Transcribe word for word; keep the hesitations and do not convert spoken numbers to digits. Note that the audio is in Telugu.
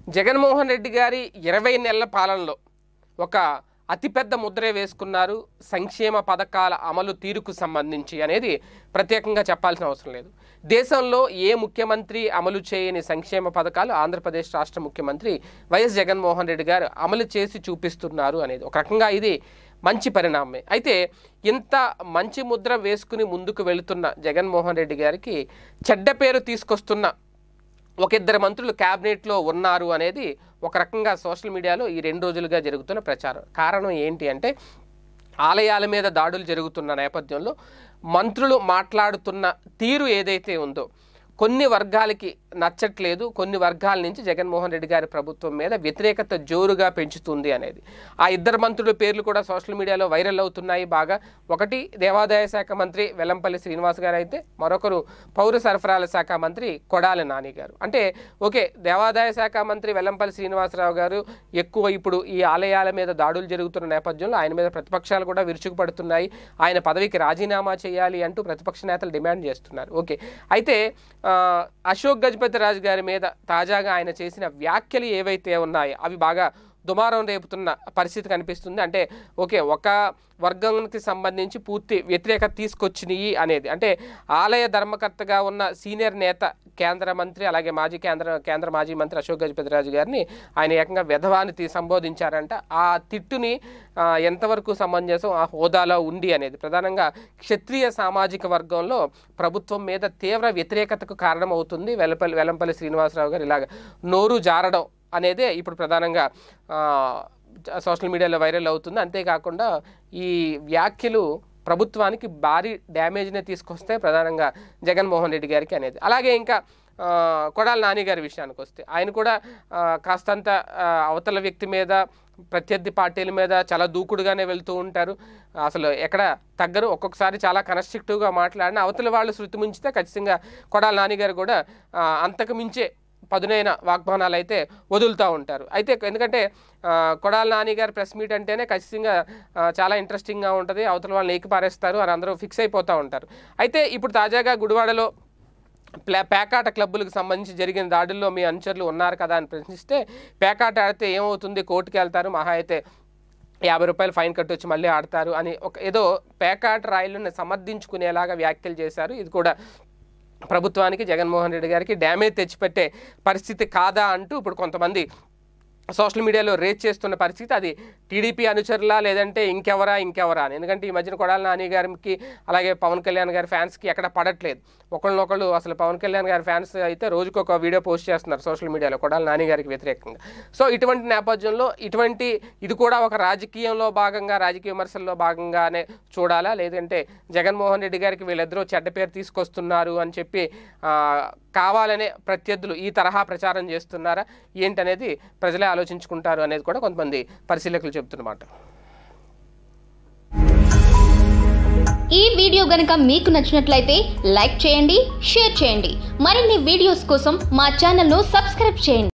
జగన్మోహన్ రెడ్డి గారి ఇరవై నెలల పాలనలో ఒక అతిపెద్ద ముద్రే వేసుకున్నారు సంక్షేమ పథకాల అమలు తీరుకు సంబంధించి అనేది ప్రత్యేకంగా చెప్పాల్సిన అవసరం లేదు. దేశంలో ఏ ముఖ్యమంత్రి అమలు చేయని సంక్షేమ పథకాలు ఆంధ్రప్రదేశ్ రాష్ట్ర ముఖ్యమంత్రి వైఎస్ జగన్మోహన్ రెడ్డి గారు అమలు చేసి చూపిస్తున్నారు అనేది ఒక రకంగా ఇది మంచి పరిణామమే. అయితే ఇంత మంచి ముద్ర వేసుకుని ముందుకు వెళుతున్న జగన్మోహన్ రెడ్డి గారికి చెడ్డ పేరు తీసుకొస్తున్న ఒక ఇద్దరు మంత్రులు క్యాబినెట్లో ఉన్నారు అనేది ఒక రకంగా సోషల్ మీడియాలో ఈ రెండు రోజులుగా జరుగుతున్న ప్రచారం. కారణం ఏంటి అంటే ఆలయాల మీద దాడులు జరుగుతున్న నేపథ్యంలో మంత్రులు మాట్లాడుతున్న తీరు ఏదైతే ఉందో కొన్ని వర్గాలకి నచ్చట్లేదు, కొన్ని వర్గాల నుంచి జగన్మోహన్ రెడ్డి గారి ప్రభుత్వం మీద వ్యతిరేకత జోరుగా పెంచుతుంది అనేది. ఆ ఇద్దరు మంత్రుల పేర్లు కూడా సోషల్ మీడియాలో వైరల్ అవుతున్నాయి బాగా. ఒకటి దేవాదాయ శాఖ మంత్రి వెల్లంపల్లి శ్రీనివాస్ గారు అయితే మరొకరు పౌర సరఫరాల శాఖ మంత్రి కొడాలి నాని గారు. అంటే ఓకే, దేవాదాయ శాఖ మంత్రి వెల్లంపల్లి శ్రీనివాసరావు గారు ఎక్కువ ఇప్పుడు ఈ ఆలయాల మీద దాడులు జరుగుతున్న నేపథ్యంలో ఆయన మీద ప్రతిపక్షాలు కూడా విరుచుకుపడుతున్నాయి, ఆయన పదవికి రాజీనామా చేయాలి అంటూ ప్రతిపక్ష నేతలు డిమాండ్ చేస్తున్నారు. ఓకే, అయితే అశోక్ గజపతి రాజు గారి మీద తాజాగా ఆయన చేసిన వ్యాఖ్యలు ఏవైతే ఉన్నాయో అవి బాగా దుమారం రేపుతున్న పరిస్థితి కనిపిస్తుంది. అంటే ఓకే, ఒక వర్గానికి సంబంధించి పూర్తి వ్యతిరేకత తీసుకొచ్చినాయి అనేది. అంటే ఆలయ ధర్మకర్తగా ఉన్న సీనియర్ నేత కేంద్ర మంత్రి అలాగే మాజీ కేంద్ర కేంద్ర మాజీ మంత్రి అశోక్ గజపతి రాజు గారిని ఆయన ఏకంగా విధవాన్ని సంబోధించారంట. ఆ తిట్టుని ఎంతవరకు సమంజసం ఆ హోదాలో ఉండి అనేది ప్రధానంగా క్షత్రియ సామాజిక వర్గంలో ప్రభుత్వం మీద తీవ్ర వ్యతిరేకతకు కారణమవుతుంది. వెల్లంపల్లి వెల్లంపల్లి శ్రీనివాసరావు గారు ఇలాగ నోరు జారడం అనేదే ఇప్పుడు ప్రధానంగా సోషల్ మీడియాలో వైరల్ అవుతుంది. అంతేకాకుండా ఈ వ్యాఖ్యలు ప్రభుత్వానికి భారీ డ్యామేజ్నే తీసుకొస్తే ప్రధానంగా జగన్మోహన్ రెడ్డి గారికి అనేది. అలాగే ఇంకా కొడాలి నాని గారి విషయానికి వస్తే ఆయన కూడా కాస్తంత అవతల వ్యక్తి మీద ప్రత్యర్థి పార్టీల మీద చాలా దూకుడుగానే వెళ్తూ ఉంటారు, అసలు ఎక్కడ తగ్గరు. ఒక్కొక్కసారి చాలా కన్స్ట్రక్టివ్గా మాట్లాడిన అవతల వాళ్ళు శృతి మించితే ఖచ్చితంగా కొడాలి నాని గారు కూడా అంతకు మించే పదునైన వాగ్బానాలు అయితే వదులుతూ ఉంటారు. అయితే ఎందుకంటే కొడాలి నాని గారు ప్రెస్ మీట్ అంటేనే ఖచ్చితంగా చాలా ఇంట్రెస్టింగ్గా ఉంటుంది, అవతల వాళ్ళని ఏకిపారేస్తారు అని అందరూ ఫిక్స్ అయిపోతూ ఉంటారు. అయితే ఇప్పుడు తాజాగా గుడివాడలో ప్లా పేకాట క్లబ్బులకు సంబంధించి జరిగిన దాడుల్లో మీ అనుచరులు ఉన్నారు కదా అని ప్రశ్నిస్తే పేకాట ఆడితే ఏమవుతుంది, కోర్టుకు వెళ్తారు, మహా అయితే యాభై రూపాయలు ఫైన్ కట్టొచ్చి మళ్ళీ ఆడతారు అని ఒక ఏదో పేకాట రాయిలను సమర్థించుకునేలాగా వ్యాఖ్యలు చేశారు. ఇది కూడా ప్రభుత్వానికి జగన్మోహన్ రెడ్డి గారికి డ్యామేజ్ తెచ్చిపెట్టే పరిస్థితి కాదా అంటూ ఇప్పుడు కొంతమంది సోషల్ మీడియాలో రేజ్ చేస్తున్న పరిస్థితి. అది టీడీపీ అనుచరులా లేదంటే ఇంకెవరా ఇంకెవరా అని. ఎందుకంటే ఈ మధ్యన కొడాలి నాని గారికి అలాగే పవన్ కళ్యాణ్ గారి ఫ్యాన్స్కి ఎక్కడ పడట్లేదు. ఒకళ్ళనొకళ్ళు అసలు పవన్ కళ్యాణ్ గారి ఫ్యాన్స్ అయితే రోజుకు ఒక వీడియో పోస్ట్ చేస్తున్నారు సోషల్ మీడియాలో కొడాలి నాని గారికి వ్యతిరేకంగా. సో ఇటువంటి నేపథ్యంలో ఇటువంటి ఇది కూడా ఒక రాజకీయంలో భాగంగా రాజకీయ విమర్శల్లో భాగంగానే చూడాలా, లేదంటే జగన్మోహన్ రెడ్డి గారికి వీళ్ళిద్దరూ చెడ్డ పేరు తీసుకొస్తున్నారు అని చెప్పి కావాలనే ప్రత్యర్థులు ఈ తరహా ప్రచారం చేస్తున్నారా ఏంటనేది ప్రజలే ఆలోచించుకుంటారు అనేది కూడా కొంతమంది పరిశీలకులు చెబుతున్నమాట. ఈ వీడియో గనుక మీకు నచ్చినట్లయితే లైక్ చేయండి, షేర్ చేయండి. మరిన్ని వీడియోస్ కోసం మా ఛానల్ను సబ్స్క్రైబ్ చేయండి.